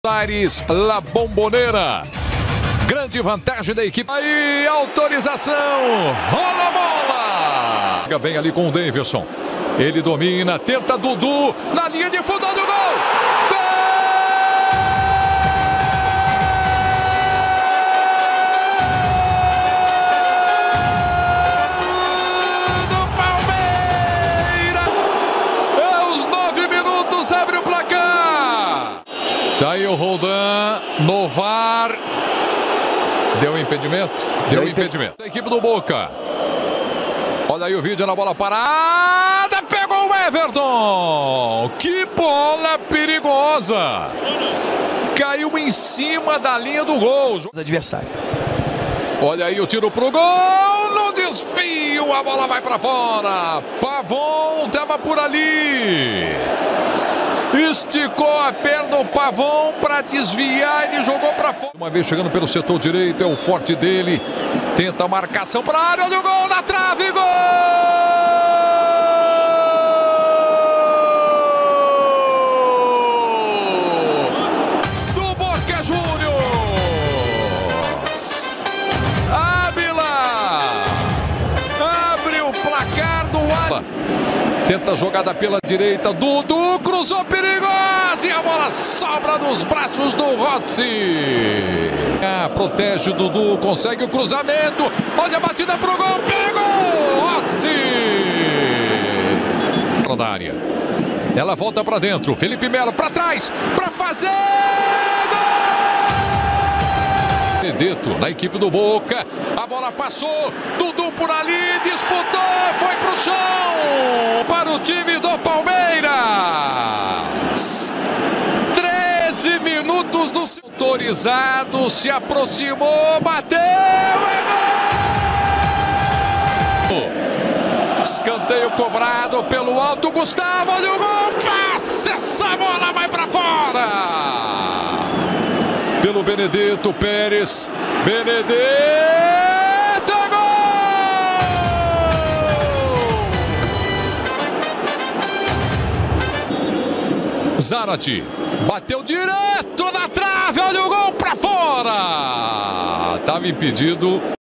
Aires, La Bombonera. Grande vantagem da equipe. Aí, autorização. Rola a bola. Fica bem ali com o Davidson. Ele domina, tenta Dudu na linha de fundo do gol. Do Palmeiras. Aos 9 minutos abre o placar. Tá aí o Roldan no VAR. Deu impedimento? Deu impedimento. A equipe do Boca. Olha aí o vídeo na bola parada. Pegou o Everton. Que bola perigosa. Caiu em cima da linha do gol. Adversário. Olha aí o tiro pro gol. No desvio, a bola vai para fora. Pavon estava por ali. Esticou a perna o Pavon para desviar, ele jogou para fora. Uma vez chegando pelo setor direito, é o forte dele. Tenta a marcação para a área, olha o gol na trave, gol! Do Boca Juniors! Ávila! Abre o placar do Ávila. Tenta a jogada pela direita, Dudu cruzou perigosa e a bola sobra nos braços do Rossi. Protege o Dudu, consegue o cruzamento, olha a batida pro gol, pegou Rossi. Na área, ela volta para dentro, Felipe Melo para trás, para fazer gol! Benedetto na equipe do Boca, a bola passou, Dudu por ali, disputou, foi pro chão, para o time do Palmeiras. 13 minutos do autorizado, se aproximou, bateu, é gol! Escanteio cobrado pelo alto, Gustavo, olha o gol, passe, essa bola vai para fora! Pelo Benedetto, Pérez, Benedetto, gol! Zarate, bateu direto na trave, olha o gol pra fora! Tava impedido.